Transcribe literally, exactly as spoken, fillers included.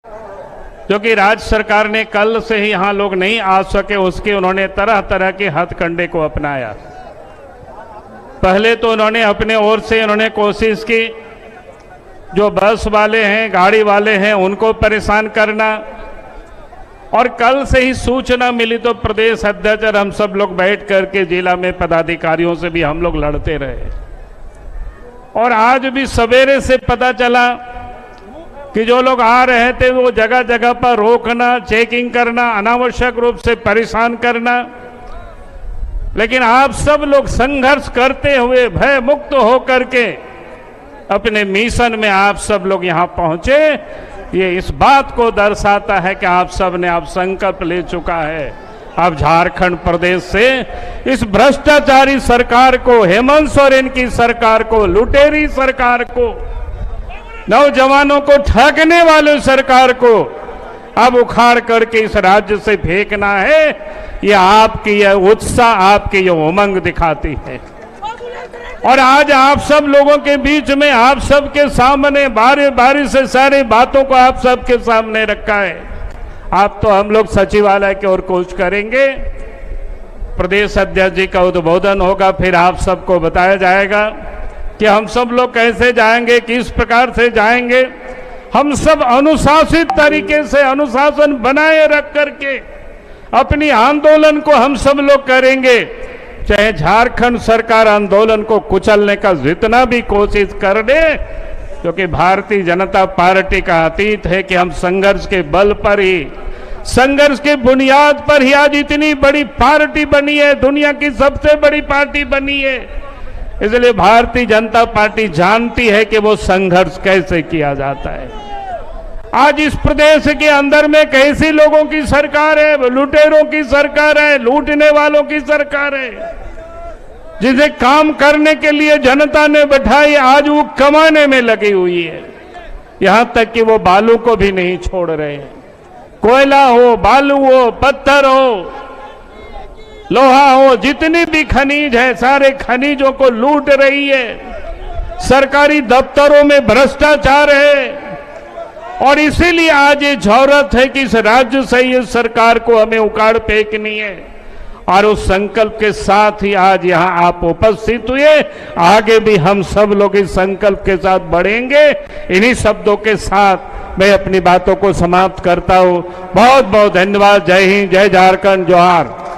जो कि राज्य सरकार ने कल से ही यहाँ लोग नहीं आ सके, उसके उन्होंने तरह तरह के हथकंडे को अपनाया। पहले तो उन्होंने अपने ओर से उन्होंने कोशिश की जो बस वाले हैं, गाड़ी वाले हैं, उनको परेशान करना, और कल से ही सूचना मिली तो प्रदेश अध्यक्ष और हम सब लोग बैठ करके जिला में पदाधिकारियों से भी हम लोग लड़ते रहे। और आज भी सवेरे से पता चला कि जो लोग आ रहे थे वो जगह जगह पर रोकना, चेकिंग करना, अनावश्यक रूप से परेशान करना। लेकिन आप सब लोग संघर्ष करते हुए भय मुक्त होकर के अपने मिशन में आप सब लोग यहाँ पहुंचे, ये इस बात को दर्शाता है कि आप सब ने आप संकल्प ले चुका है। आप झारखंड प्रदेश से इस भ्रष्टाचारी सरकार को, हेमंत सोरेन की सरकार को, लुटेरी सरकार को, नौजवानों को ठगने वाले सरकार को अब उखाड़ करके इस राज्य से फेंकना है। ये आपकी यह उत्साह, आपकी यह उमंग दिखाती है। और आज आप सब लोगों के बीच में, आप सब के सामने बारी बारी से सारी बातों को आप सब के सामने रखा है। आप तो हम लोग सचिवालय की ओर कूच करेंगे, प्रदेश अध्यक्ष जी का उद्बोधन होगा, फिर आप सबको बताया जाएगा कि हम सब लोग कैसे जाएंगे, किस प्रकार से जाएंगे। हम सब अनुशासित तरीके से अनुशासन बनाए रख करके अपनी आंदोलन को हम सब लोग करेंगे। चाहे झारखंड सरकार आंदोलन को कुचलने का जितना भी कोशिश कर दे, क्योंकि भारतीय जनता पार्टी का अतीत है कि हम संघर्ष के बल पर ही, संघर्ष के बुनियाद पर ही आज इतनी बड़ी पार्टी बनी है, दुनिया की सबसे बड़ी पार्टी बनी है। इसलिए भारतीय जनता पार्टी जानती है कि वो संघर्ष कैसे किया जाता है। आज इस प्रदेश के अंदर में कैसी लोगों की सरकार है, लुटेरों की सरकार है, लूटने वालों की सरकार है, जिसे काम करने के लिए जनता ने बैठाई, आज वो कमाने में लगी हुई है। यहां तक कि वो बालू को भी नहीं छोड़ रहे हैं। कोयला हो, बालू हो, पत्थर हो, लोहा हो, जितनी भी खनिज है, सारे खनिजों को लूट रही है। सरकारी दफ्तरों में भ्रष्टाचार है, और इसीलिए आज ये जरूरत है कि इस राज्य से इस सरकार को हमें उखाड़ फेंकनी है। और उस संकल्प के साथ ही आज यहाँ आप उपस्थित हुए। आगे भी हम सब लोग इस संकल्प के साथ बढ़ेंगे। इन्हीं शब्दों के साथ मैं अपनी बातों को समाप्त करता हूँ। बहुत बहुत धन्यवाद। जय हिंद, जय झारखंड, जोहार।